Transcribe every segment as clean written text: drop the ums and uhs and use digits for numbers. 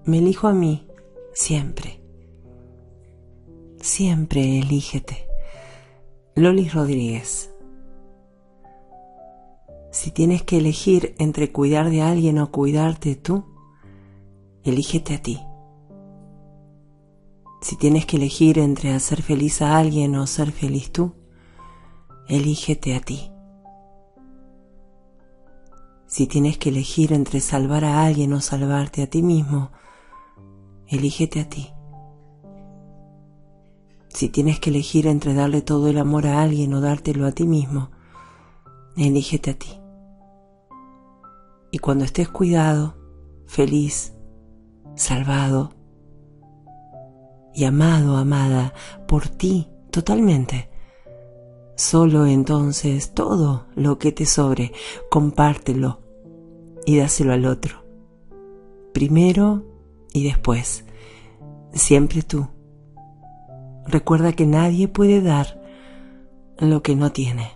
Me elijo a mí, siempre. Siempre elígete. Loli Rodríguez. Si tienes que elegir entre cuidar de alguien o cuidarte tú, elígete a ti. Si tienes que elegir entre hacer feliz a alguien o ser feliz tú, elígete a ti. Si tienes que elegir entre salvar a alguien o salvarte a ti mismo, elígete a ti. Si tienes que elegir entre darle todo el amor a alguien o dártelo a ti mismo, elígete a ti. Y cuando estés cuidado, feliz, salvado y amado, amada por ti totalmente, solo entonces todo lo que te sobre, compártelo y dáselo al otro. Primero y después, siempre tú. Recuerda que nadie puede dar lo que no tiene.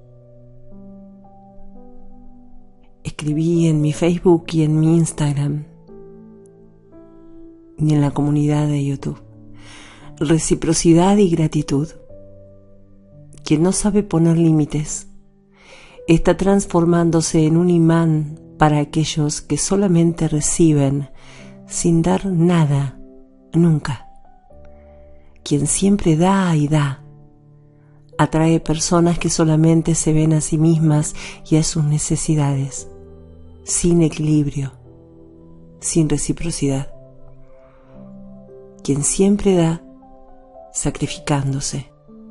Escribí en mi Facebook y en mi Instagram y en la comunidad de YouTube. Reciprocidad y gratitud. Quien no sabe poner límites está transformándose en un imán para aquellos que solamente reciben sin dar nada, nunca. Quien siempre da y da, atrae personas que solamente se ven a sí mismas y a sus necesidades, sin equilibrio, sin reciprocidad. Quien siempre da, sacrificándose,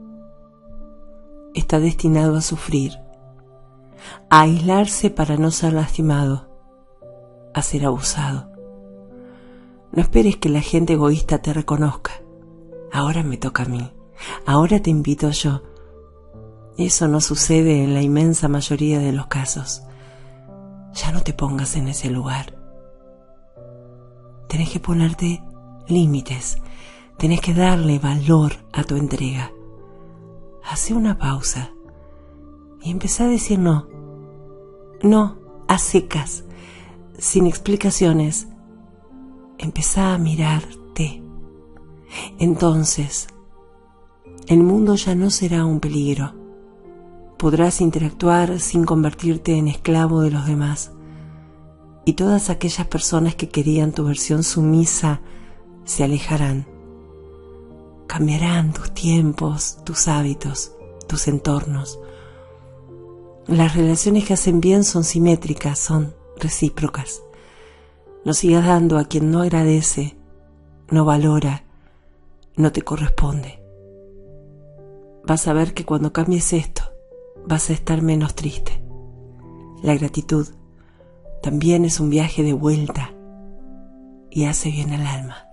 está destinado a sufrir, a aislarse para no ser lastimado, a ser abusado. No esperes que la gente egoísta te reconozca. Ahora me toca a mí, ahora te invito yo. Eso no sucede en la inmensa mayoría de los casos. Ya no te pongas en ese lugar. Tenés que ponerte límites, tenés que darle valor a tu entrega. Hace una pausa y empezá a decir no. No, a secas, sin explicaciones. Empezá a mirarte. Entonces, el mundo ya no será un peligro. Podrás interactuar sin convertirte en esclavo de los demás. Y todas aquellas personas que querían tu versión sumisa se alejarán. Cambiarán tus tiempos, tus hábitos, tus entornos. Las relaciones que hacen bien son simétricas, son recíprocas. No sigas dando a quien no agradece, no valora, no te corresponde. Vas a ver que cuando cambies esto, vas a estar menos triste. La gratitud también es un viaje de vuelta y hace bien al alma.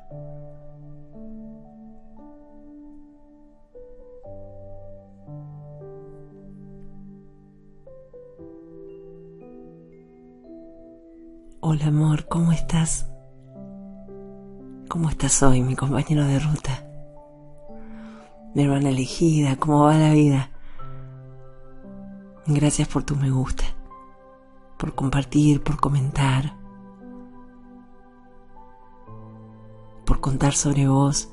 Hola amor, ¿cómo estás? ¿Cómo estás hoy, mi compañero de ruta? Mi hermana elegida, ¿cómo va la vida? Gracias por tu me gusta, por compartir, por comentar, por contar sobre vos,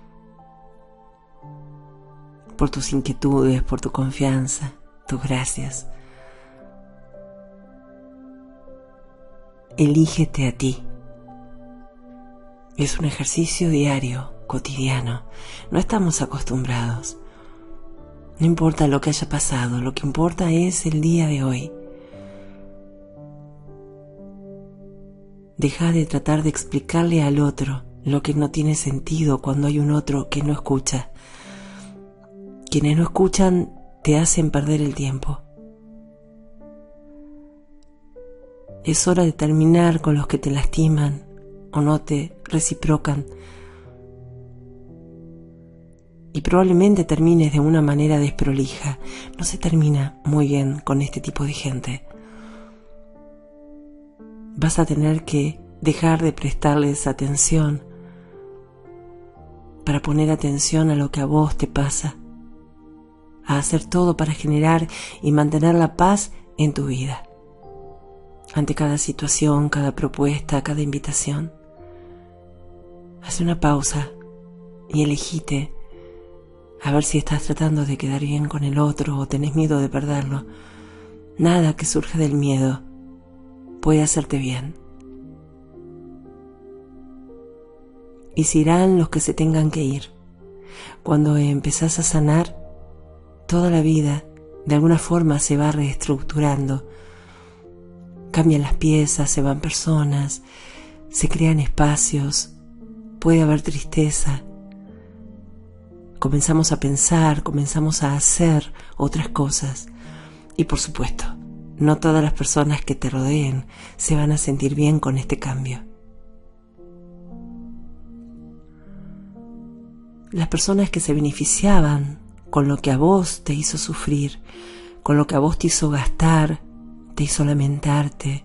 por tus inquietudes, por tu confianza, tus gracias. Elígete a ti. Es un ejercicio diario, cotidiano. No estamos acostumbrados. No importa lo que haya pasado, lo que importa es el día de hoy. Deja de tratar de explicarle al otro lo que no tiene sentido cuando hay un otro que no escucha. Quienes no escuchan te hacen perder el tiempo. Es hora de terminar con los que te lastiman o no te reciprocan. Y probablemente termines de una manera desprolija. No se termina muy bien con este tipo de gente. Vas a tener que dejar de prestarles atención para poner atención a lo que a vos te pasa, a hacer todo para generar y mantener la paz en tu vida. Ante cada situación, cada propuesta, cada invitación, Haz una pausa y elegite a ver si estás tratando de quedar bien con el otro o tenés miedo de perderlo. Nada que surja del miedo puede hacerte bien. Y se irán los que se tengan que ir. Cuando empezás a sanar, toda la vida de alguna forma se va reestructurando. Cambian las piezas, se van personas, se crean espacios, puede haber tristeza. Comenzamos a pensar, comenzamos a hacer otras cosas. Y por supuesto, no todas las personas que te rodeen se van a sentir bien con este cambio. Las personas que se beneficiaban con lo que a vos te hizo sufrir, con lo que a vos te hizo gastar, te hizo lamentarte,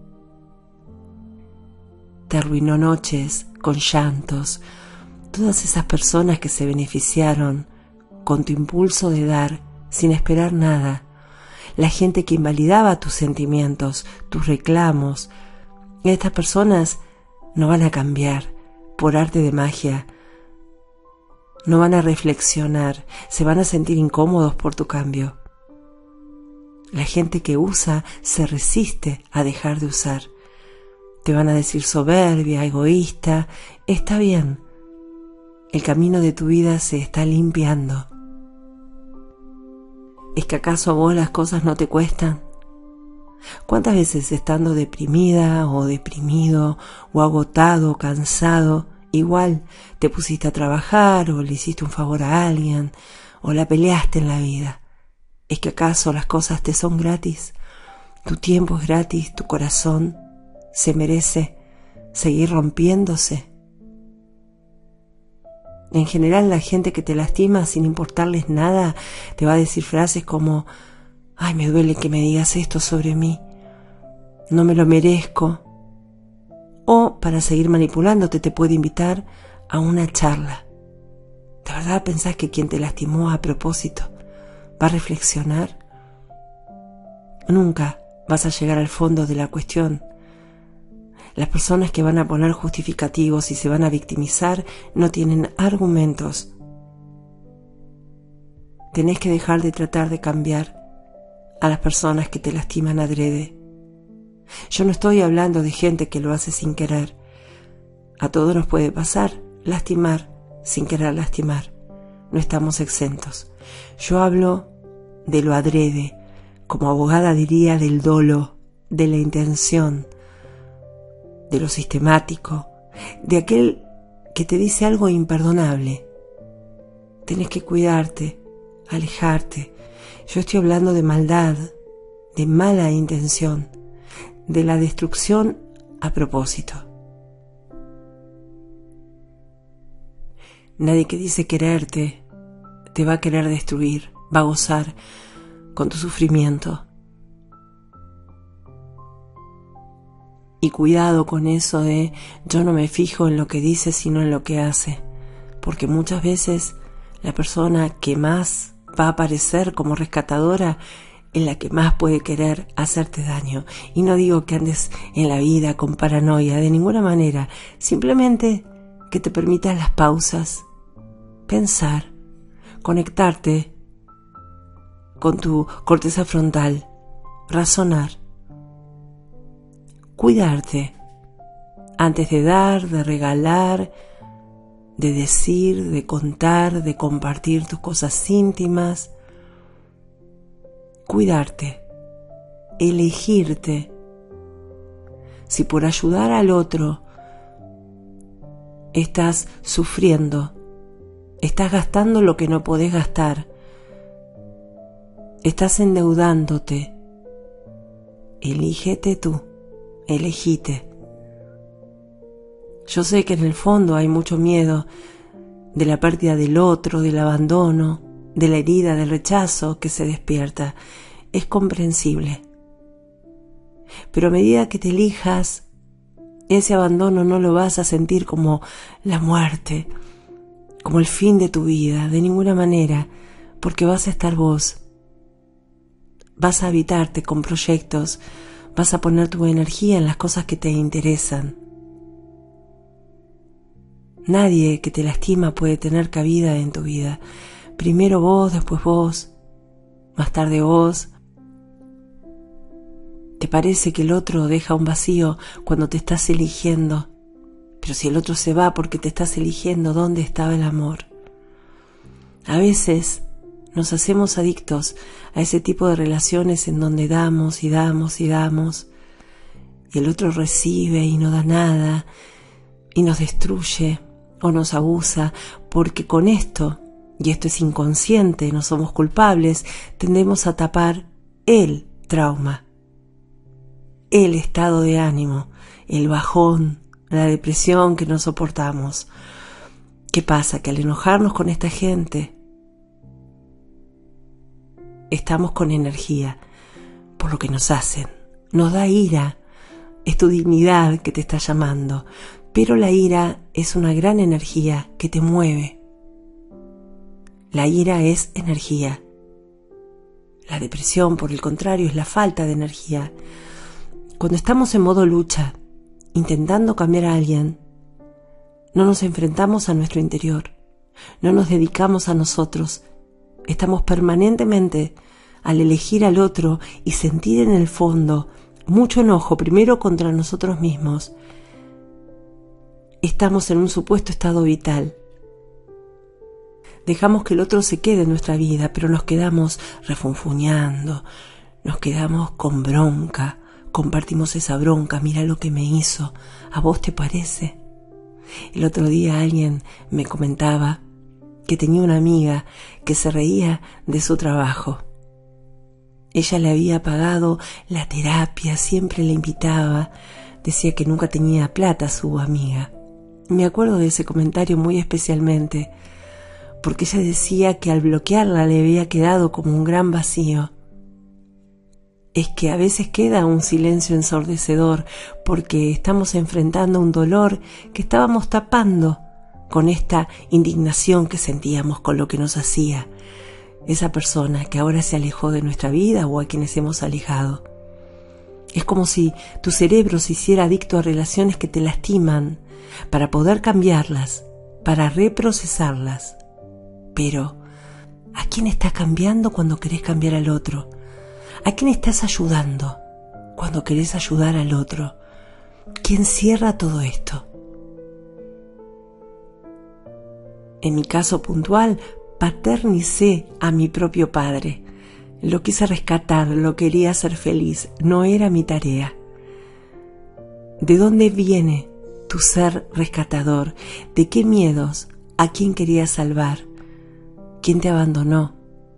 te arruinó noches con llantos, todas esas personas que se beneficiaron con tu impulso de dar sin esperar nada, la gente que invalidaba tus sentimientos, tus reclamos, estas personas no van a cambiar por arte de magia, no van a reflexionar, se van a sentir incómodos por tu cambio. La gente que usa se resiste a dejar de usar. Te van a decir soberbia, egoísta. Está bien. El camino de tu vida se está limpiando. ¿Es que acaso a vos las cosas no te cuestan? ¿Cuántas veces estando deprimida o deprimido o agotado o cansado, igual te pusiste a trabajar o le hiciste un favor a alguien o la peleaste en la vida? ¿Es que acaso las cosas te son gratis? Tu tiempo es gratis, tu corazón se merece seguir rompiéndose. En general la gente que te lastima sin importarles nada te va a decir frases como: ay, me duele que me digas esto sobre mí, no me lo merezco. O para seguir manipulándote te puede invitar a una charla. ¿De verdad pensás que quien te lastimó a propósito va a reflexionar? Nunca vas a llegar al fondo de la cuestión. Las personas que van a poner justificativos y se van a victimizar no tienen argumentos. Tenés que dejar de tratar de cambiar a las personas que te lastiman adrede. Yo no estoy hablando de gente que lo hace sin querer. A todos nos puede pasar, lastimar sin querer lastimar. No estamos exentos. Yo hablo de lo adrede, como abogada diría del dolo, de la intención, de lo sistemático, de aquel que te dice algo imperdonable. Tenés que cuidarte, alejarte. Yo estoy hablando de maldad, de mala intención, de la destrucción a propósito. Nadie que dice quererte te va a querer destruir, va a gozar con tu sufrimiento. Y cuidado con eso de yo no me fijo en lo que dice sino en lo que hace, porque muchas veces la persona que más va a aparecer como rescatadora es la que más puede querer hacerte daño. Y no digo que andes en la vida con paranoia, de ninguna manera, simplemente que te permitas las pausas, pensar, conectarte con tu corteza frontal, razonar, cuidarte antes de dar, de regalar, de decir, de contar, de compartir tus cosas íntimas. Cuidarte, elegirte. Si por ayudar al otro estás sufriendo, estás gastando lo que no podés gastar, estás endeudándote, elígete tú, elegite. Yo sé que en el fondo hay mucho miedo de la pérdida del otro, del abandono, de la herida, del rechazo que se despierta. Es comprensible. Pero a medida que te elijas, ese abandono no lo vas a sentir como la muerte, como el fin de tu vida, de ninguna manera, porque vas a estar vos. Vas a habitarte con proyectos, vas a poner tu energía en las cosas que te interesan. Nadie que te lastima puede tener cabida en tu vida. Primero vos, después vos, más tarde vos. Te parece que el otro deja un vacío cuando te estás eligiendo, pero si el otro se va porque te estás eligiendo, ¿dónde estaba el amor? A veces nos hacemos adictos a ese tipo de relaciones en donde damos y damos y damos, y el otro recibe y no da nada, y nos destruye o nos abusa, porque con esto, y esto es inconsciente, no somos culpables, tendemos a tapar el trauma, el estado de ánimo, el bajón, la depresión que no soportamos. ¿Qué pasa? Que al enojarnos con esta gente, estamos con energía por lo que nos hacen. Nos da ira, es tu dignidad que te está llamando, pero la ira es una gran energía que te mueve. La ira es energía. La depresión, por el contrario, es la falta de energía. Cuando estamos en modo lucha, intentando cambiar a alguien, no nos enfrentamos a nuestro interior, no nos dedicamos a nosotros. Estamos permanentemente al elegir al otro y sentir en el fondo mucho enojo, primero contra nosotros mismos. Estamos en un supuesto estado vital. Dejamos que el otro se quede en nuestra vida, pero nos quedamos refunfuñando, nos quedamos con bronca, compartimos esa bronca, mira lo que me hizo, ¿a vos te parece? El otro día alguien me comentaba que tenía una amiga que se reía de su trabajo. Ella le había pagado la terapia, siempre le invitaba, decía que nunca tenía plata su amiga. Me acuerdo de ese comentario muy especialmente, porque ella decía que al bloquearla le había quedado como un gran vacío. Es que a veces queda un silencio ensordecedor porque estamos enfrentando un dolor que estábamos tapando con esta indignación que sentíamos con lo que nos hacía esa persona que ahora se alejó de nuestra vida o a quienes hemos alejado. Es como si tu cerebro se hiciera adicto a relaciones que te lastiman para poder cambiarlas, para reprocesarlas. Pero, ¿a quién estás cambiando cuando querés cambiar al otro? ¿A quién estás ayudando cuando querés ayudar al otro? ¿Quién cierra todo esto? En mi caso puntual, paternicé a mi propio padre. Lo quise rescatar, lo quería hacer feliz, no era mi tarea. ¿De dónde viene tu ser rescatador? ¿De qué miedos? ¿A quién querías salvar? ¿Quién te abandonó?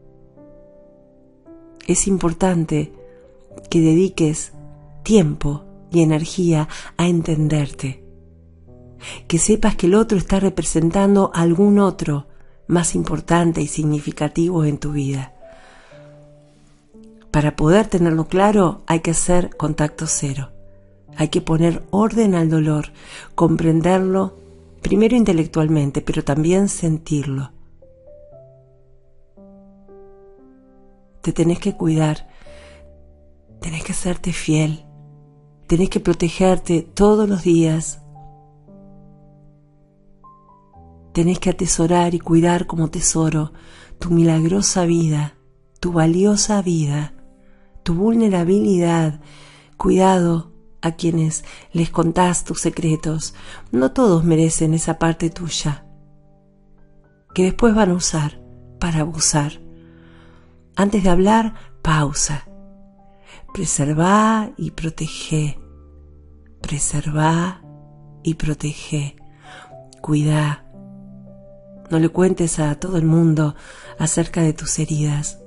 Es importante que dediques tiempo y energía a entenderte. Que sepas que el otro está representando a algún otro más importante y significativo en tu vida. Para poder tenerlo claro hay que hacer contacto cero. Hay que poner orden al dolor, comprenderlo primero intelectualmente, pero también sentirlo. Te tenés que cuidar, tenés que serte fiel, tenés que protegerte todos los días. Tenés que atesorar y cuidar como tesoro tu milagrosa vida, tu valiosa vida, tu vulnerabilidad. Cuidado a quienes les contás tus secretos. No todos merecen esa parte tuya, que después van a usar para abusar. Antes de hablar, pausa. Preservá y protegé. Preservá y protegé. Cuidá. No le cuentes a todo el mundo acerca de tus heridas.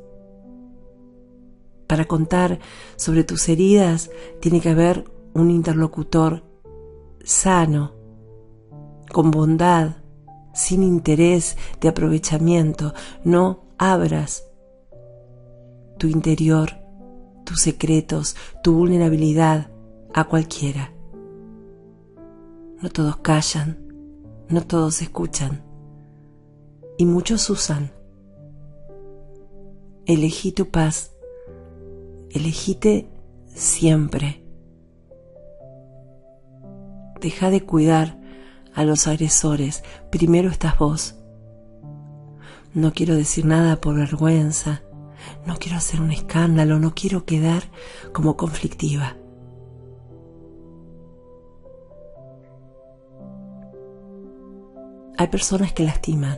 Para contar sobre tus heridas tiene que haber un interlocutor sano, con bondad, sin interés de aprovechamiento. No abras tu interior, tus secretos, tu vulnerabilidad a cualquiera. No todos callan, no todos escuchan. Y muchos usan. Elegí tu paz. Elegite siempre. Deja de cuidar a los agresores, primero estás vos. No quiero decir nada por vergüenza, no quiero hacer un escándalo, no quiero quedar como conflictiva. Hay personas que lastiman,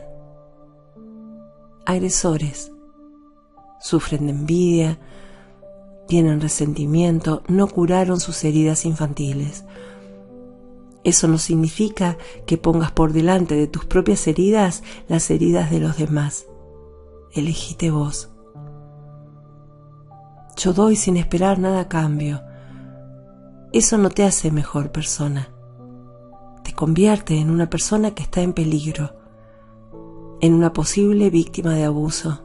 agresores, sufren de envidia, tienen resentimiento, no curaron sus heridas infantiles. Eso no significa que pongas por delante de tus propias heridas las heridas de los demás. Elegite vos. Yo doy sin esperar nada a cambio. Eso no te hace mejor persona. Te convierte en una persona que está en peligro, en una posible víctima de abuso.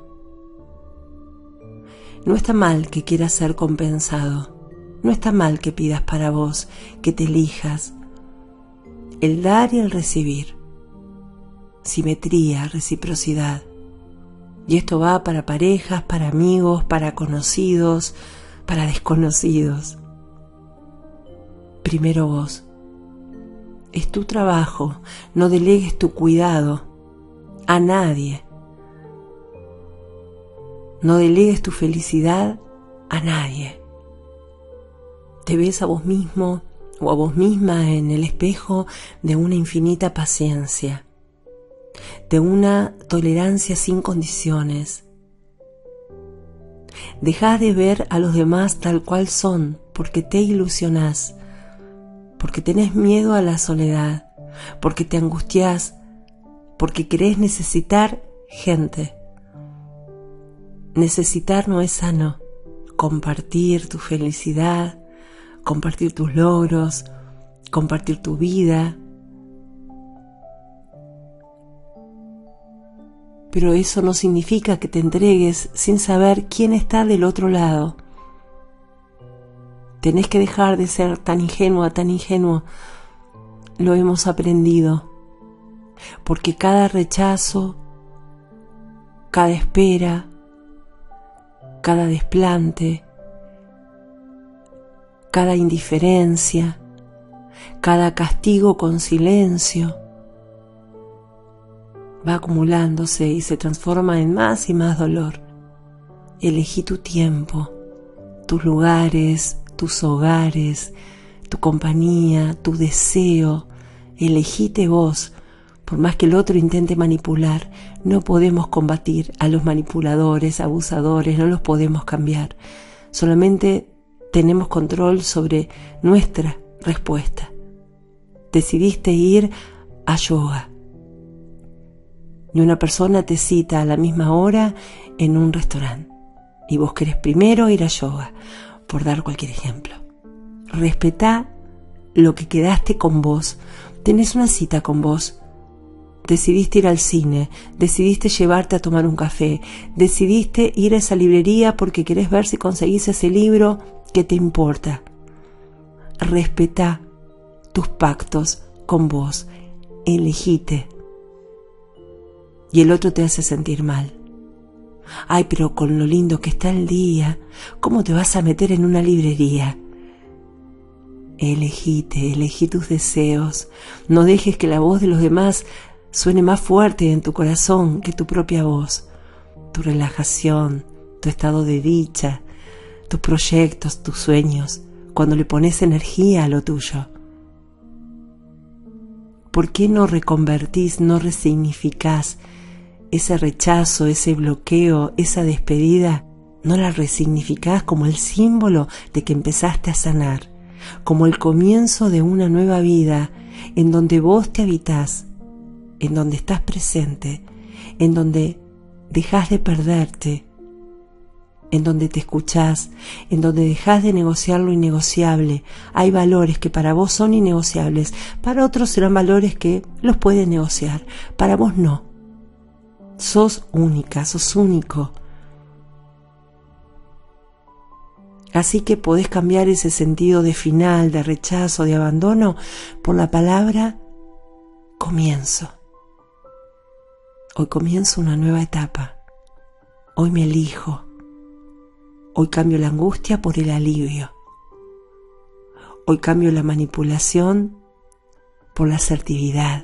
No está mal que quieras ser compensado, no está mal que pidas para vos, que te elijas. El dar y el recibir, simetría, reciprocidad. Y esto va para parejas, para amigos, para conocidos, para desconocidos. Primero vos. Es tu trabajo, no delegues tu cuidado a nadie. No delegues tu felicidad a nadie. Te ves a vos mismo o a vos misma en el espejo de una infinita paciencia, de una tolerancia sin condiciones. Dejás de ver a los demás tal cual son porque te ilusionás, porque tenés miedo a la soledad, porque te angustiás, porque querés necesitar gente. Necesitar no es sano. Compartir tu felicidad, compartir tus logros, compartir tu vida. Pero eso no significa que te entregues sin saber quién está del otro lado. Tenés que dejar de ser tan ingenua, tan ingenuo. Lo hemos aprendido. Porque cada rechazo, cada espera, cada desplante, cada indiferencia, cada castigo con silencio, va acumulándose y se transforma en más y más dolor. Elegí tu tiempo, tus lugares, tus hogares, tu compañía, tu deseo. Elegite vos. Por más que el otro intente manipular, no podemos combatir a los manipuladores, abusadores, no los podemos cambiar. Solamente tenemos control sobre nuestra respuesta. Decidiste ir a yoga y una persona te cita a la misma hora en un restaurante y vos querés primero ir a yoga, por dar cualquier ejemplo. Respetá lo que quedaste con vos. Tenés una cita con vos. Decidiste ir al cine, decidiste llevarte a tomar un café, decidiste ir a esa librería porque querés ver si conseguís ese libro que te importa. Respetá tus pactos con vos, elegite. Y el otro te hace sentir mal. Ay, pero con lo lindo que está el día, ¿cómo te vas a meter en una librería? Elegite, elegí tus deseos. No dejes que la voz de los demás suene más fuerte en tu corazón que tu propia voz. Tu relajación, tu estado de dicha, tus proyectos, tus sueños, cuando le pones energía a lo tuyo. ¿Por qué no reconvertís, no resignificás ese rechazo, ese bloqueo, esa despedida? ¿No la resignificás como el símbolo de que empezaste a sanar? Como el comienzo de una nueva vida en donde vos te habitás, en donde estás presente, en donde dejás de perderte, en donde te escuchás, en donde dejás de negociar lo innegociable. Hay valores que para vos son innegociables, para otros serán valores que los pueden negociar, para vos no. Sos única, sos único. Así que podés cambiar ese sentido de final, de rechazo, de abandono, por la palabra comienzo. Hoy comienzo una nueva etapa. Hoy me elijo. Hoy cambio la angustia por el alivio. Hoy cambio la manipulación por la asertividad.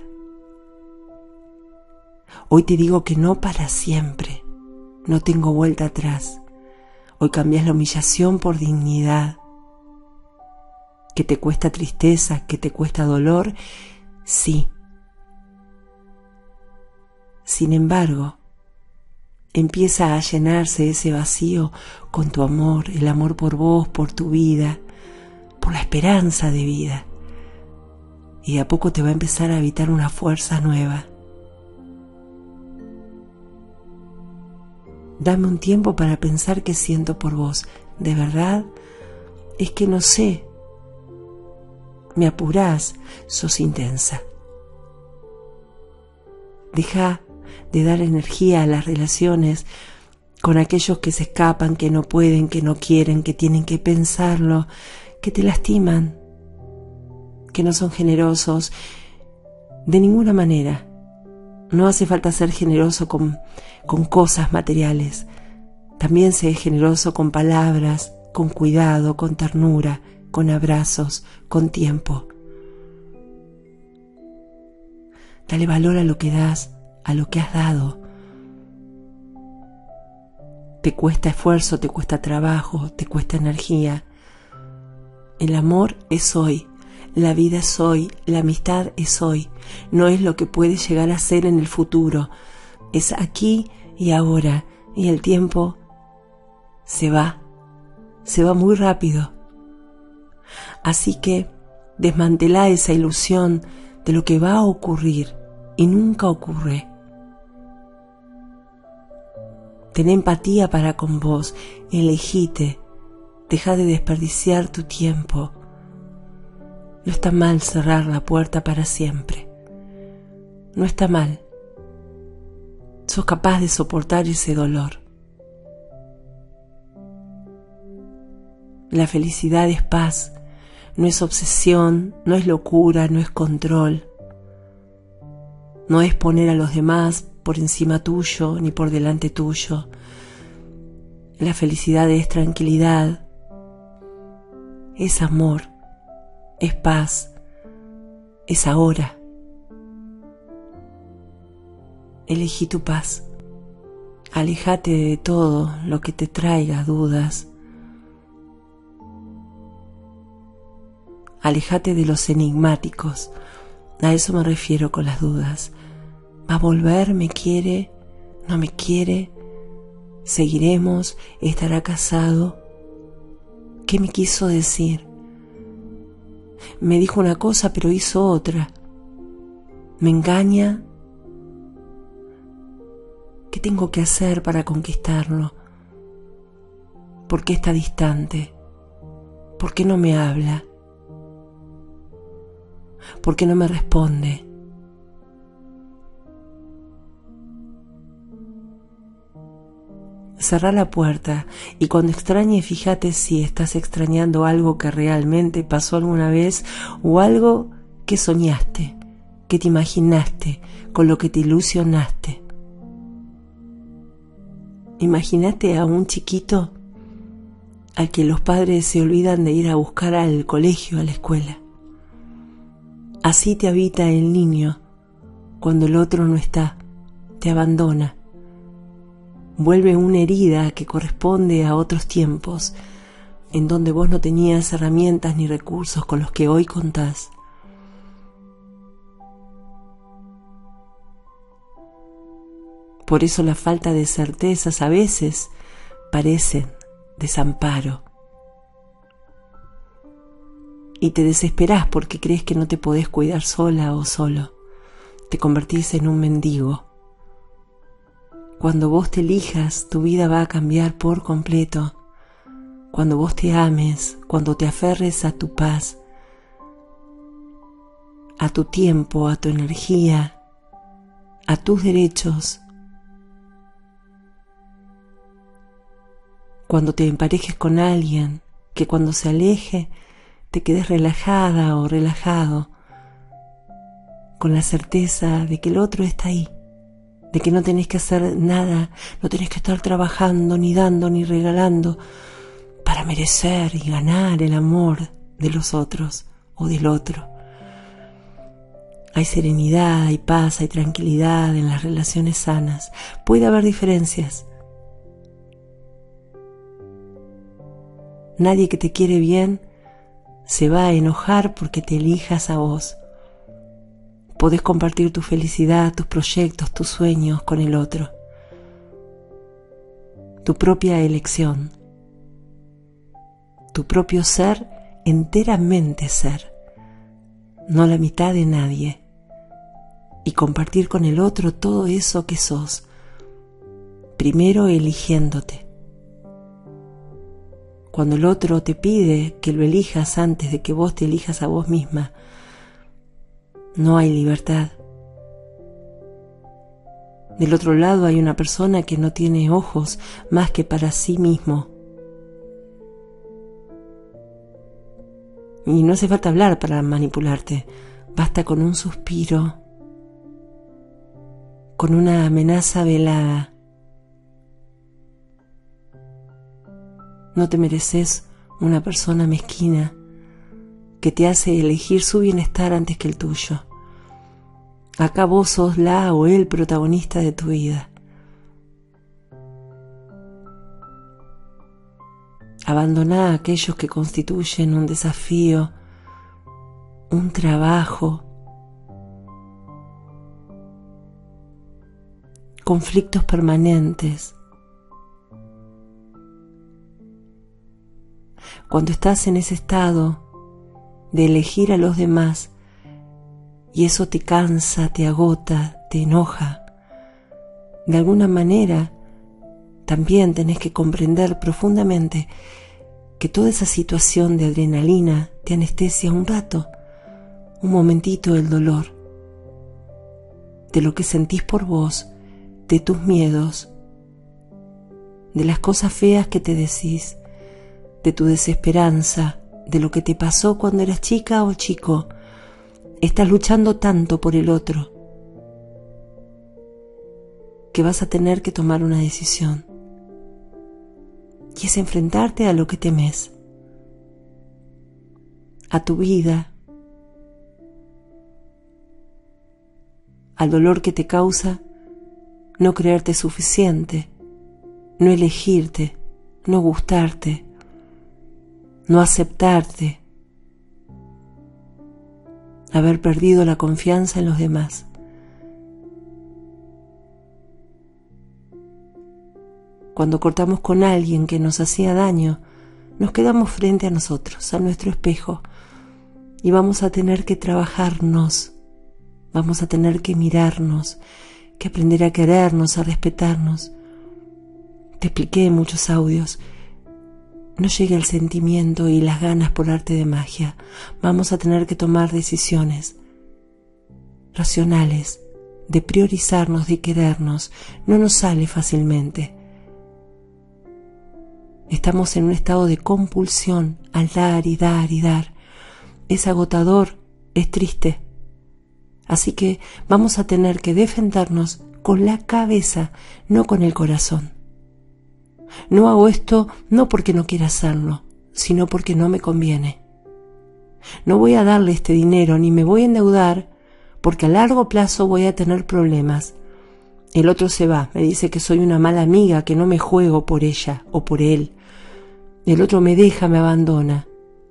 Hoy te digo que no para siempre, no tengo vuelta atrás. Hoy cambias la humillación por dignidad. ¿Que te cuesta tristeza, que te cuesta dolor? Sí. Sin embargo, empieza a llenarse ese vacío con tu amor, el amor por vos, por tu vida, por la esperanza de vida. Y de a poco te va a empezar a habitar una fuerza nueva. Dame un tiempo para pensar qué siento por vos. De verdad, es que no sé. Me apurás, sos intensa. Deja de dar energía a las relaciones con aquellos que se escapan, que no pueden, que no quieren, que tienen que pensarlo, que te lastiman, que no son generosos. De ninguna manera. No hace falta ser generoso con cosas materiales. También sé generoso con palabras, con cuidado, con ternura, con abrazos, con tiempo. Dale valor a lo que das, a lo que has dado. Te cuesta esfuerzo, te cuesta trabajo, te cuesta energía. El amor es hoy, la vida es hoy, la amistad es hoy. No es lo que puede llegar a ser en el futuro. Es aquí y ahora, y el tiempo se va muy rápido. Así que desmantelá esa ilusión de lo que va a ocurrir y nunca ocurre. Ten empatía para con vos, elegite, deja de desperdiciar tu tiempo. No está mal cerrar la puerta para siempre. No está mal. Sos capaz de soportar ese dolor. La felicidad es paz, no es obsesión, no es locura, no es control. No es poner a los demás por encima tuyo ni por delante tuyo. La felicidad es tranquilidad, es amor, es paz, es ahora. Elegí tu paz. Alejate de todo lo que te traiga dudas. Alejate de los enigmáticos. A eso me refiero con las dudas. ¿Va a volver? ¿Me quiere? ¿No me quiere? ¿Seguiremos? ¿Estará casado? ¿Qué me quiso decir? Me dijo una cosa pero hizo otra. ¿Me engaña? ¿Qué tengo que hacer para conquistarlo? ¿Por qué está distante? ¿Por qué no me habla? ¿Por qué no me responde? Cerrá la puerta y cuando extrañes fíjate si estás extrañando algo que realmente pasó alguna vez o algo que soñaste, que te imaginaste, con lo que te ilusionaste. Imagínate a un chiquito al que los padres se olvidan de ir a buscar al colegio, a la escuela. Así te habita el niño cuando el otro no está, te abandona. Vuelve una herida que corresponde a otros tiempos, en donde vos no tenías herramientas ni recursos con los que hoy contás. Por eso la falta de certezas a veces parecen desamparo. Y te desesperás porque crees que no te podés cuidar sola o solo. Te convertís en un mendigo. Cuando vos te elijas, tu vida va a cambiar por completo. Cuando vos te ames, cuando te aferres a tu paz, a tu tiempo, a tu energía, a tus derechos. Cuando te emparejes con alguien, que cuando se aleje te quedes relajada o relajado, con la certeza de que el otro está ahí, de que no tenés que hacer nada, no tenés que estar trabajando, ni dando, ni regalando, para merecer y ganar el amor de los otros o del otro. Hay serenidad, hay paz, hay tranquilidad en las relaciones sanas. Puede haber diferencias. Nadie que te quiere bien se va a enojar porque te elijas a vos. Podés compartir tu felicidad, tus proyectos, tus sueños con el otro. Tu propia elección. Tu propio ser, enteramente ser. No la mitad de nadie. Y compartir con el otro todo eso que sos. Primero eligiéndote. Cuando el otro te pide que lo elijas antes de que vos te elijas a vos misma, no hay libertad. Del otro lado hay una persona que no tiene ojos más que para sí mismo. Y no hace falta hablar para manipularte. Basta con un suspiro, con una amenaza velada. No te mereces una persona mezquina que te hace elegir su bienestar antes que el tuyo. Acá vos sos la o el protagonista de tu vida. Abandoná a aquellos que constituyen un desafío, un trabajo, conflictos permanentes. Cuando estás en ese estado de elegir a los demás y eso te cansa, te agota, te enoja, de alguna manera también tenés que comprender profundamente que toda esa situación de adrenalina te anestesia un rato, un momentito el dolor, de lo que sentís por vos, de tus miedos, de las cosas feas que te decís, de tu desesperanza, de lo que te pasó cuando eras chica o chico. Estás luchando tanto por el otro que vas a tener que tomar una decisión. Y es enfrentarte a lo que temes, a tu vida, al dolor que te causa no creerte suficiente, no elegirte, no gustarte, no aceptarte, haber perdido la confianza en los demás. Cuando cortamos con alguien que nos hacía daño, nos quedamos frente a nosotros, a nuestro espejo, y vamos a tener que trabajarnos, vamos a tener que mirarnos, que aprender a querernos, a respetarnos. Te expliqué en muchos audios, no llega el sentimiento y las ganas por arte de magia. Vamos a tener que tomar decisiones racionales, de priorizarnos, de querernos. No nos sale fácilmente. Estamos en un estado de compulsión al dar y dar y dar. Es agotador, es triste. Así que vamos a tener que defendernos con la cabeza, no con el corazón. No hago esto no porque no quiera hacerlo, sino porque no me conviene. No voy a darle este dinero ni me voy a endeudar porque a largo plazo voy a tener problemas. El otro se va, me dice que soy una mala amiga, que no me juego por ella o por él. El otro me deja, me abandona.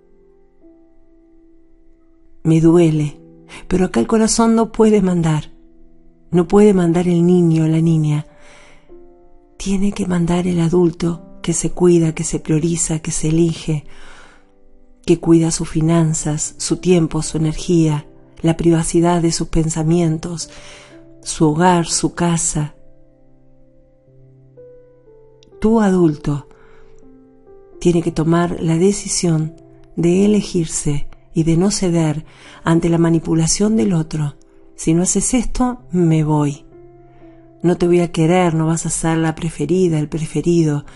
Me duele, pero acá el corazón no puede mandar. No puede mandar el niño o la niña. Tiene que mandar el adulto que se cuida, que se prioriza, que se elige, que cuida sus finanzas, su tiempo, su energía, la privacidad de sus pensamientos, su hogar, su casa. Tu adulto tiene que tomar la decisión de elegirse y de no ceder ante la manipulación del otro. Si no haces esto, me voy. No te voy a querer, no vas a ser la preferida, el preferido.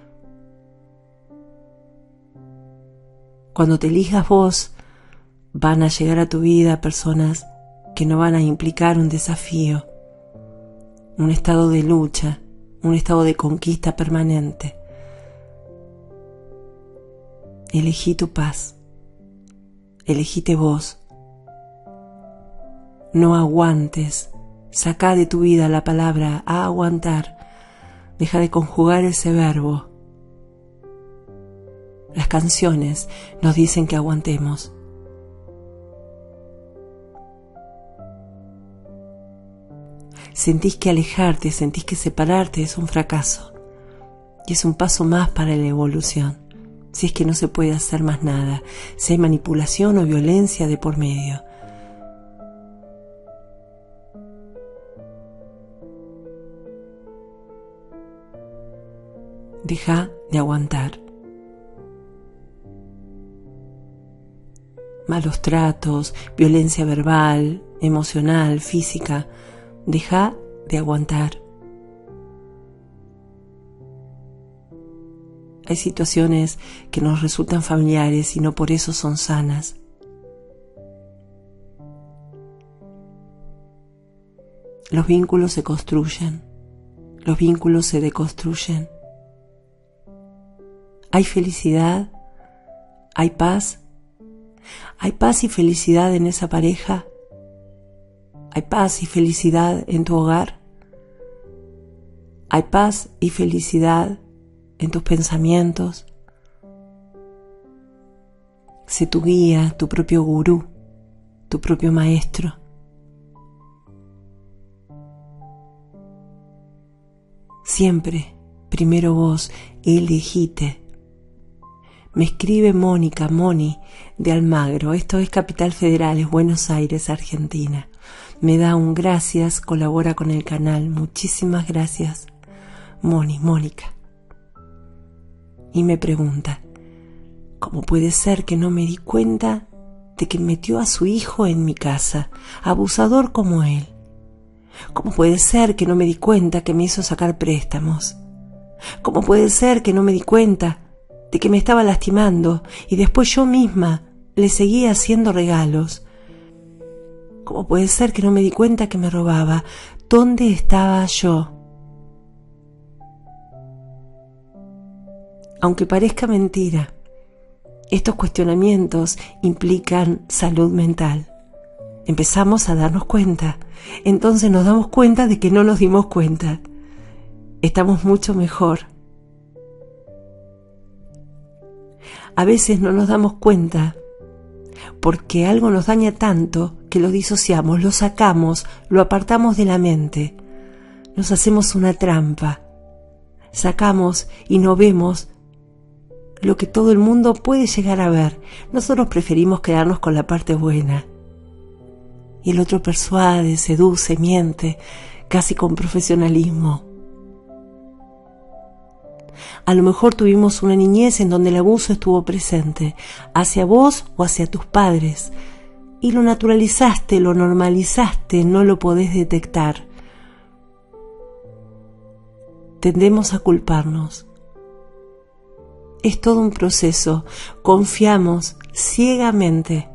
Cuando te elijas vos, van a llegar a tu vida personas que no van a implicar un desafío, un estado de lucha, un estado de conquista permanente. Elegí tu paz, elegíte vos. No aguantes. Saca de tu vida la palabra aguantar. Deja de conjugar ese verbo. Las canciones nos dicen que aguantemos. Sentís que alejarte, sentís que separarte es un fracaso. Y es un paso más para la evolución. Si es que no se puede hacer más nada, si hay manipulación o violencia de por medio. Deja de aguantar. Malos tratos, violencia verbal, emocional, física. Deja de aguantar. Hay situaciones que nos resultan familiares y no por eso son sanas. Los vínculos se construyen, los vínculos se deconstruyen. Hay felicidad, hay paz y felicidad en esa pareja, hay paz y felicidad en tu hogar, hay paz y felicidad en tus pensamientos. Sé tu guía, tu propio gurú, tu propio maestro. Siempre, primero vos, elegite. Me escribe Mónica, Moni, de Almagro. Esto es Capital Federal, es Buenos Aires, Argentina. Me da un gracias, colabora con el canal. Muchísimas gracias, Mónica. Y me pregunta, ¿cómo puede ser que no me di cuenta de que metió a su hijo en mi casa, abusador como él? ¿Cómo puede ser que no me di cuenta que me hizo sacar préstamos? ¿Cómo puede ser que no me di cuenta de que me estaba lastimando y después yo misma le seguía haciendo regalos? ¿Cómo puede ser que no me di cuenta que me robaba? ¿Dónde estaba yo? Aunque parezca mentira, estos cuestionamientos implican salud mental. Empezamos a darnos cuenta, entonces nos damos cuenta de que no nos dimos cuenta. Estamos mucho mejor. A veces no nos damos cuenta porque algo nos daña tanto que lo disociamos, lo sacamos, lo apartamos de la mente. Nos hacemos una trampa. Sacamos y no vemos lo que todo el mundo puede llegar a ver. Nosotros preferimos quedarnos con la parte buena. Y el otro persuade, seduce, miente, casi con profesionalismo. A lo mejor tuvimos una niñez en donde el abuso estuvo presente, hacia vos o hacia tus padres, y lo naturalizaste, lo normalizaste, no lo podés detectar. Tendemos a culparnos. Es todo un proceso, confiamos ciegamente.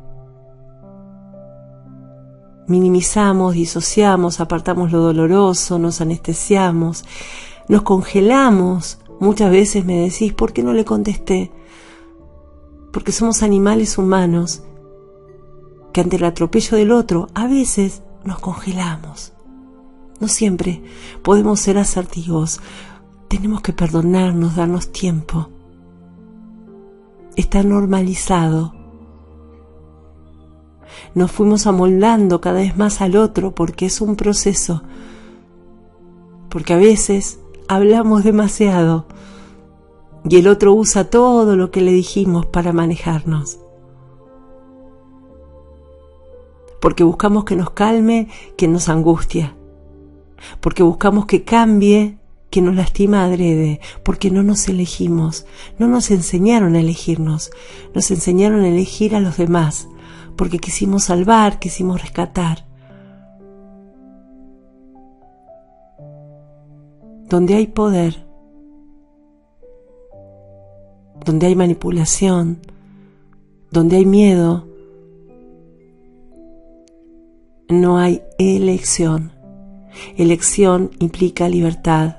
Minimizamos, disociamos, apartamos lo doloroso, nos anestesiamos, nos congelamos. Muchas veces me decís, ¿por qué no le contesté? Porque somos animales humanos que ante el atropello del otro a veces nos congelamos. No siempre podemos ser asertivos. Tenemos que perdonarnos, darnos tiempo. Está normalizado. Nos fuimos amoldando cada vez más al otro porque es un proceso. Porque a veces hablamos demasiado y el otro usa todo lo que le dijimos para manejarnos. Porque buscamos que nos calme, que nos angustia. Porque buscamos que cambie, que nos lastima adrede. Porque no nos elegimos. No nos enseñaron a elegirnos. Nos enseñaron a elegir a los demás. Porque quisimos salvar, quisimos rescatar. Donde hay poder, donde hay manipulación, donde hay miedo, no hay elección. Elección implica libertad.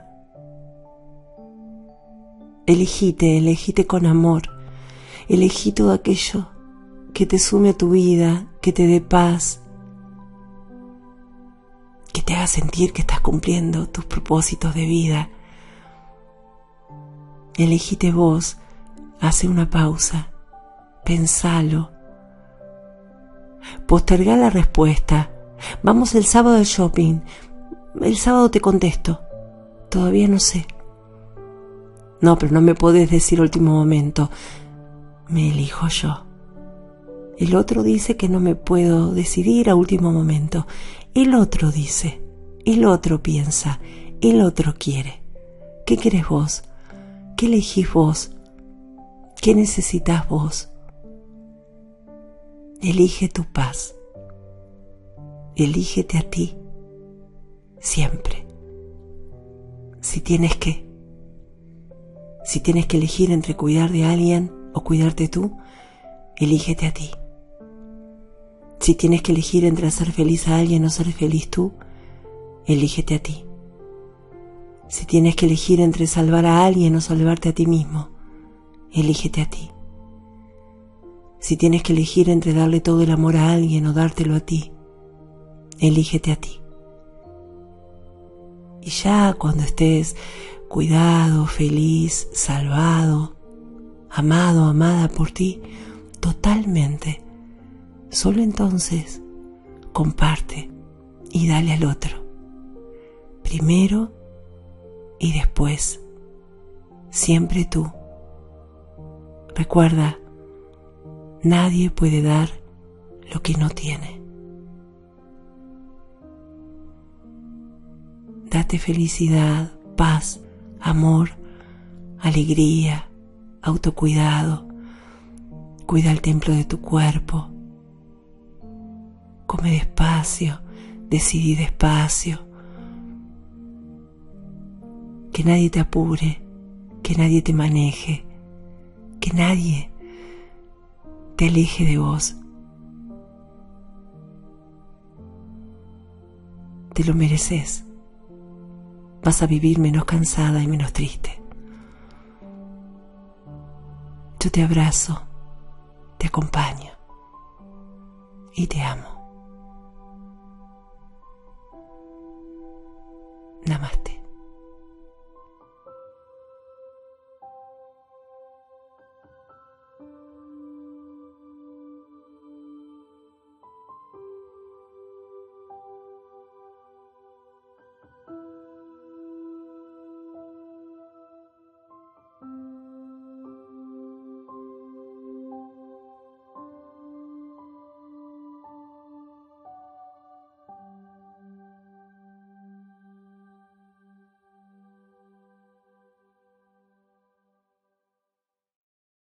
Elegite con amor. Elegí todo aquello que te sume a tu vida, que te dé paz. te haga sentir que estás cumpliendo tus propósitos de vida. Elegite vos, hace una pausa, pensalo. Postergá la respuesta. Vamos el sábado al shopping. El sábado te contesto. Todavía no sé. No, pero no me podés decir último momento. Me elijo yo. El otro dice que no me puedo decidir a último momento. El otro dice, el otro piensa, el otro quiere. ¿Qué querés vos? ¿Qué elegís vos? ¿Qué necesitas vos? Elige tu paz. Elígete a ti. Siempre. Si tienes que elegir entre cuidar de alguien o cuidarte tú, elígete a ti. Si tienes que elegir entre hacer feliz a alguien o ser feliz tú, elígete a ti. Si tienes que elegir entre salvar a alguien o salvarte a ti mismo, elígete a ti. Si tienes que elegir entre darle todo el amor a alguien o dártelo a ti, elígete a ti. Y ya cuando estés cuidado, feliz, salvado, amado, amada por ti, totalmente, solo entonces comparte y dale al otro. Primero y después, siempre tú. Recuerda, nadie puede dar lo que no tiene. Date felicidad, paz, amor, alegría, autocuidado. Cuida el templo de tu cuerpo. Come despacio, decidí despacio. Que nadie te apure, que nadie te maneje, que nadie te aleje de vos. Te lo mereces. Vas a vivir menos cansada y menos triste. Yo te abrazo, te acompaño y te amo.